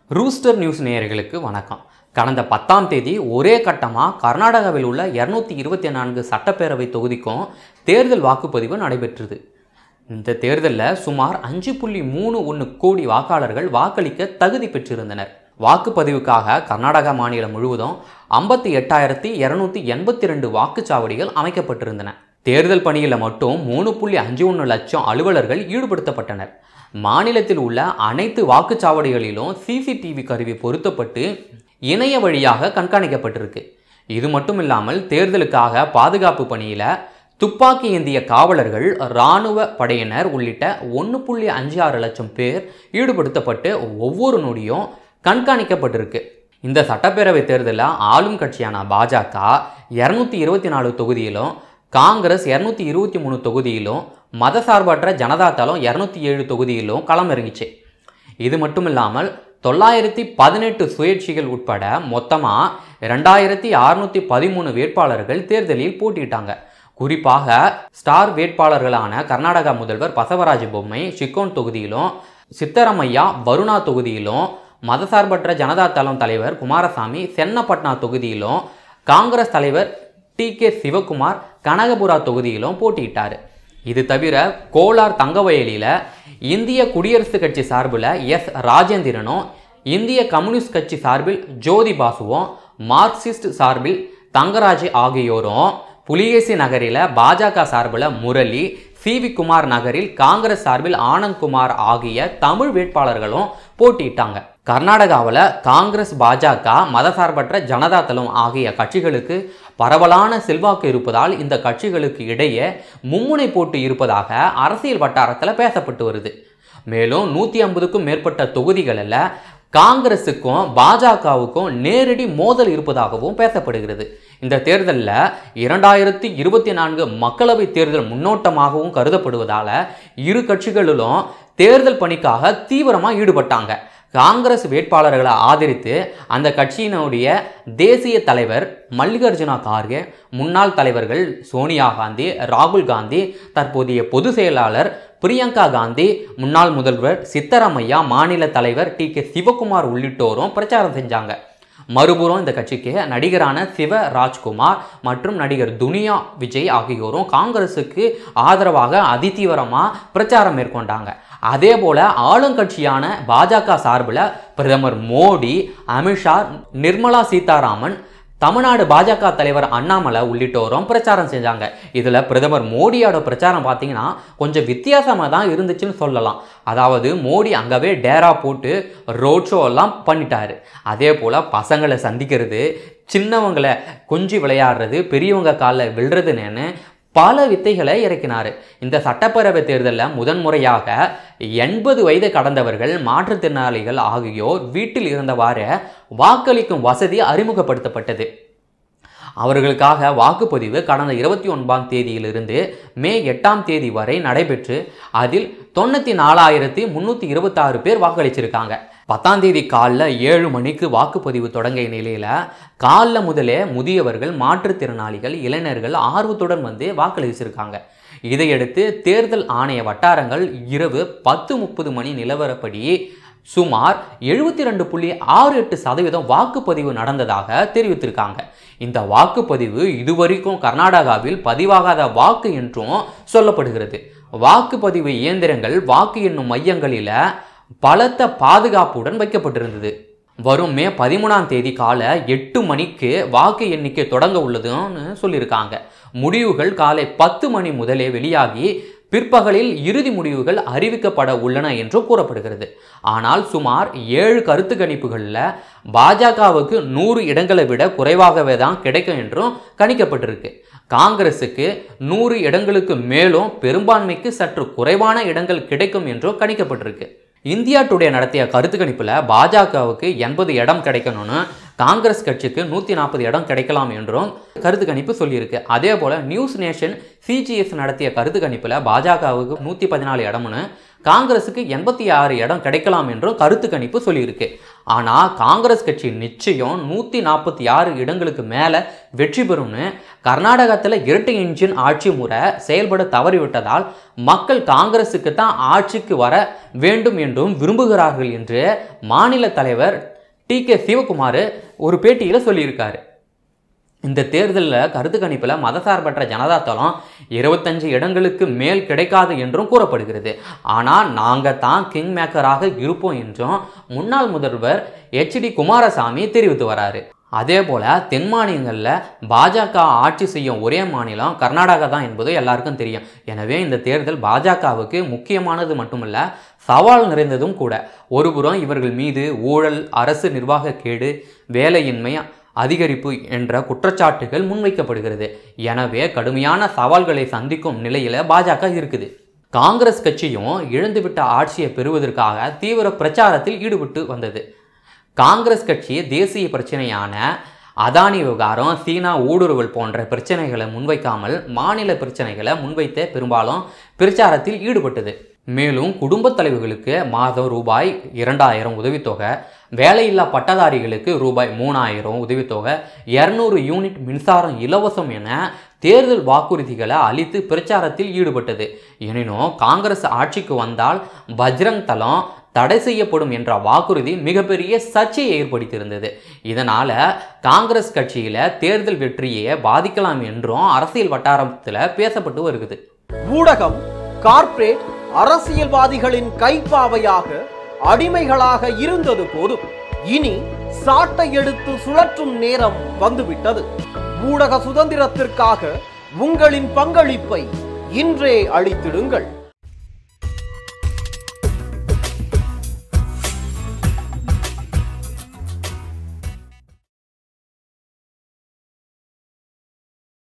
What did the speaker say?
Rooster news நேயர்களுக்கு வணக்கம். கடந்த 10ஆம் தேதி ஒரே கட்டமாக கர்நாடகாவில் உள்ள 224 சட்டப்பேரவை தொகுதிக்கும் தேர்தல் வாக்குப்பதிவு நடைபெற்றது. இந்த தேர்தலில் சுமார் 5.31 கோடி வாக்காளர்கள் வாக்களிக்க தகுதி பெற்றிருந்தனர். வாக்குப்பதிவுக்காக கர்நாடகா மாநிலம் முழுவதும் 58,282 வாக்குச்சாவடிகள் அமைக்கப்பட்டிருந்தன. தேர்தல் பணியில் மட்டும் 3.51 லட்சம் அலுவலர்கள் ஈடுபடுத்தப்பட்டனர். மாநிலத்தில் உள்ள அனைத்து வாக்குச்சாவடிகளிலும் சிசிடிவி கருவி பொருத்தப்பட்டு இணைய வழியாக கண்காணிக்கப்பட்டிருக்கு. இது மட்டும் இல்லாமல் தேர்தலுக்காக பாதுகாப்பு பணியில் துப்பாக்கி ஏந்திய காவலர்கள், இராணுவ படையினர் உள்ளிட்ட 1.56 லட்சம் பேர் ஈடுபடுத்தப்பட்டு ஒவ்வொரு நொடியும் கண்காணிக்கப்பட்டிருக்கு. இந்த சட்டப்பேரவை தேர்தலில் ஆளும் கட்சியான பாஜக 224 தொகுதியிலும், காங்கிரஸ் 223 தொகுதியிலும், மதசார்பற்ற ஜனதா தளம் 207 தொகுதியிலும் களமிறங்கிச்சு. இது மட்டும் இல்லாமல் 918 சுயேட்சைகள் உட்பட மொத்தமாக 2613 வேட்பாளர்கள் தேர்தலில் போட்டியிட்டாங்க. குறிப்பாக ஸ்டார் வேட்பாளர்களான கர்நாடகா முதல்வர் பசவராஜ பொம்மை சிக்கோன் தொகுதியிலும், சித்தராமையா வருணா தொகுதியிலும், மதசார்பற்ற ஜனதா தளம் தலைவர் குமாரசாமி சென்னப்பட்னா தொகுதியிலும், காங்கிரஸ் தலைவர் டி.கே. சிவகுமார் கனகபுரா தொகுதியிலும் போட்டியிட்டார். இது தவிர கோலார் தங்கவயலில் இந்திய குடியரசுக் கட்சி சார்பில் எஸ். ராஜேந்திரனும், இந்திய கம்யூனிஸ்ட் கட்சி சார்பில் ஜோதி பாசுவும், மார்க்சிஸ்ட் சார்பில் தங்கராஜ் ஆகியோரும், புலிகேசி நகரில் பாஜக சார்பில் முரளி, சி.வி. குமார் நகரில் காங்கிரஸ் சார்பில் ஆனந்த் குமார் ஆகிய தமிழ் வேட்பாளர்களும் போட்டியிட்டாங்க. கர்நாடகாவில் காங்கிரஸ், பாஜக, மதசார்பற்ற ஜனதா தளம் ஆகிய கட்சிகளுக்கு பரவலான செல்வாக்கு இருப்பதால் இந்த கட்சிகளுக்கு இடையே மும்முனை போட்டு இருப்பதாக அரசியல் வட்டாரத்தில் பேசப்பட்டு வருது. மேலும் 150க்கும் மேற்பட்ட தொகுதிகளில் காங்கிரஸுக்கும் பாஜகவுக்கும் நேரடி மோதல் இருப்பதாகவும் பேசப்படுகிறது. இந்த தேர்தலில் 2024 மக்களவை தேர்தல் முன்னோட்டமாகவும் கருதப்படுவதால் இரு கட்சிகளிலும் தேர்தல் பணிக்காக தீவிரமாக ஈடுபட்டாங்க. காங்கிரஸ் வேட்பாளர்களை ஆதரித்து அந்த கட்சியினுடைய தேசிய தலைவர் மல்லிகார்ஜுனா கார்கே, முன்னாள் தலைவர்கள் சோனியா காந்தி, ராகுல் காந்தி, தற்போதைய பொதுச் செயலாளர் பிரியங்கா காந்தி, முன்னாள் முதல்வர் சித்தராமையா, மாநில தலைவர் டி.கே. சிவகுமார் உள்ளிட்டோரும் பிரச்சாரம் செஞ்சாங்க. மறுபுறம் இந்த கட்சிக்கு நடிகரான சிவராஜ்குமார் மற்றும் நடிகர் துனியா விஜய் ஆகியோரும் காங்கிரஸுக்கு ஆதரவாக அதிதீவிரமாக பிரச்சாரம் மேற்கொண்டாங்க. அதே போல ஆளுங்கட்சியான பாஜக சார்பில் பிரதமர் மோடி, அமித்ஷா, நிர்மலா சீதாராமன், தமிழ்நாடு பாஜக தலைவர் அண்ணாமலை உள்ளிட்டோரும் பிரச்சாரம் செஞ்சாங்க. இதில் பிரதமர் மோடியோட பிரச்சாரம் பார்த்தீங்கன்னா கொஞ்சம் வித்தியாசமாக தான் இருந்துச்சுன்னு சொல்லலாம். அதாவது மோடி அங்கவே டேரா போட்டு ரோட் ஷோ எல்லாம் பண்ணிட்டாரு. அதே போல் பசங்களை சந்திக்கிறது, சின்னவங்களை கொஞ்சி விளையாடுறது, பெரியவங்க காலில் விழுறதுன்னு பல வித்தைகளை இறக்கினார். இந்த சட்டப்பேரவை தேர்தலில் முதன்முறையாக 80 வயது கடந்தவர்கள், மாற்றுத்திறனாளிகள் ஆகியோர் வீட்டில் இருந்தவாறு வாக்களிக்கும் வசதி அறிமுகப்படுத்தப்பட்டது. அவர்களுக்காக வாக்குப்பதிவு கடந்த 29ஆம் தேதியிலிருந்து மே 8ஆம் தேதி வரை நடைபெற்று அதில் 94,326 பேர் வாக்களிச்சிருக்காங்க. 10ஆம் தேதி காலைல 7 மணிக்கு வாக்குப்பதிவு தொடங்கிய நிலையில் காலைல முதலே முதியவர்கள், மாற்றுத்திறனாளிகள், இளைஞர்கள் ஆர்வத்துடன் வந்து வாக்களிச்சிருக்காங்க. இதையடுத்து தேர்தல் ஆணைய வட்டாரங்கள் இரவு 10:30 மணி நிலவரப்படி சுமார் 72.68% வாக்குப்பதிவு நடந்ததாக தெரிவித்திருக்காங்க. இந்த வாக்குப்பதிவு இதுவரைக்கும் கர்நாடகாவில் பதிவாகாத வாக்கு என்றும் சொல்லப்படுகிறது. வாக்குப்பதிவு இயந்திரங்கள் வாக்கு எண்ணும் மையங்களில் பலத்த பாதுகாப்புடன் வைக்கப்பட்டிருந்தது. வரும் மே 13ஆம் தேதி காலை 8 மணிக்கு வாக்கு எண்ணிக்கை தொடங்க உள்ளதுன்னு சொல்லியிருக்காங்க. முடிவுகள் காலை 10 மணி முதலே வெளியாகி பிற்பகலில் இறுதி முடிவுகள் அறிவிக்கப்பட உள்ளன என்று கூறப்படுகிறது. ஆனால் சுமார் 7 கருத்து கணிப்புகளில் பாஜகவுக்கு 100 இடங்களை விட குறைவாகவே தான் கிடைக்கும் என்றும் கணிக்கப்பட்டிருக்கு. காங்கிரஸுக்கு 100 இடங்களுக்கு மேலும், பெரும்பான்மைக்கு சற்று குறைவான இடங்கள் கிடைக்கும் என்றும் கணிக்கப்பட்டிருக்கு. இந்தியா டுடே நடத்திய கருத்து கணிப்பில் பாஜகவுக்கு 80 இடம் கிடைக்கணும்னு, காங்கிரஸ் கட்சிக்கு 140 இடம் கிடைக்கலாம் என்றும் கருத்து கணிப்பு சொல்லியிருக்கு. அதே போல் நியூஸ் நேஷன் சிஜிஎஸ் நடத்திய கருத்து கணிப்பில் பாஜகவுக்கு 114 இடம்னு, காங்கிரஸுக்கு 86 இடம் கிடைக்கலாம் என்றும் கருத்து கணிப்பு சொல்லியிருக்கு. ஆனால் காங்கிரஸ் கட்சி நிச்சயம் 146 இடங்களுக்கு மேலே வெற்றி பெறும்னு கர்நாடகத்தில் இரட்டை என்ஜின் ஆட்சி முறை செயல்பட தவறிவிட்டதால் மக்கள் காங்கிரஸுக்கு தான் ஆட்சிக்கு வர வேண்டும் என்றும் விரும்புகிறார்கள் என்று மாநில தலைவர் டி.கே. சிவகுமார் ஒரு பேட்டியில் சொல்லியிருக்காரு. இந்த தேர்தலில் கருத்து கணிப்பில் மதசார்பற்ற ஜனதா தளம் 25 இடங்களுக்கு மேல் கிடைக்காது என்றும் கூறப்படுகிறது. ஆனால் நாங்கள் தான் கிங் மேக்கராக இருப்போம் என்றும் முன்னாள் முதல்வர் H.D. குமாரசாமி தெரிவித்து வராரு. அதே போல் தென் மாநிலங்களில் பாஜக ஆட்சி செய்யும் ஒரே மாநிலம் கர்நாடகா தான் என்பது எல்லாருக்கும் தெரியும். எனவே இந்த தேர்தல் பாஜகவுக்கு முக்கியமானது மட்டுமல்ல, சவால் நிறைந்ததும் கூட. ஒருபுறம் இவர்கள் மீது ஊழல், அரசு நிர்வாக கேடு, வேலையின்மை அதிகரிப்பு என்ற குற்றச்சாட்டுகள் முன்வைக்கப்படுகிறது. எனவே கடுமையான சவால்களை சந்திக்கும் நிலையில் பாஜக இருக்குது. காங்கிரஸ் கட்சியும் இழந்துவிட்ட ஆட்சியை பெறுவதற்காக தீவிர பிரச்சாரத்தில் ஈடுபட்டு வந்தது. காங்கிரஸ் கட்சி தேசிய பிரச்சனையான அதானி விவகாரம், சீனா ஊடுருவல் போன்ற பிரச்சனைகளை முன்வைக்காமல் மாநில பிரச்சனைகளை முன்வைத்து பெரும்பாலும் பிரச்சாரத்தில் ஈடுபட்டது. மேலும் குடும்பத் தலைவர்களுக்கு மாதம் ரூபாய் 2000 உதவித்தொகை, வேலையில்லா பட்டதாரிகளுக்கு ரூபாய் 3000 உதவித்தொகை, 200 யூனிட் மின்சாரம் இலவசம் என தேர்தல் வாக்குறுதிகளை அளித்து பிரச்சாரத்தில் ஈடுபட்டது. எனினும் காங்கிரஸ் ஆட்சிக்கு வந்தால் பஜ்ரங் தளம் தடை செய்யப்படும் என்ற வாக்குறுதி மிகப்பெரிய சர்ச்சையை ஏற்படுத்தியிருந்தது. இதனால் காங்கிரஸ் கட்சியில் தேர்தல் வெற்றியை பாதிக்கலாம் என்றும் அரசியல் வட்டாரத்தில் பேசப்பட்டு வருகிறது. ஊடகம், கார்ப்பரேட், அரசியல்வாதிகளின் கைப்பாவையாக, அடிமைகளாக இருந்தது போதும். இனி சாட்டை எடுத்து சுழற்றும் நேரம் வந்துவிட்டது. ஊடக சுதந்திரத்திற்காக உங்களின் பங்களிப்பை இன்றே அளித்திடுங்கள்.